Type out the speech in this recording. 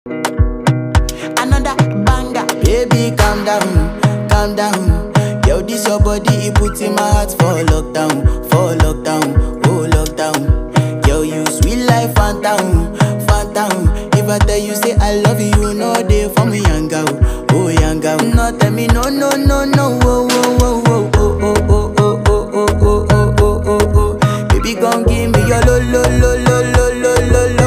Another banger. Baby, calm down, calm down. Yo, this your body, it puts in my heart for lockdown, oh lockdown. Yo, you sweet life, phantom, phantom. If I tell you say I love you, you know they for me, young girl, oh young girl. No, tell me no, no, no, no, oh, oh, oh, oh, oh, oh, oh, oh, oh, oh, oh, oh, oh, oh. Baby, come give me your lo, lo, lo, lo, lo, lo, lo, lo.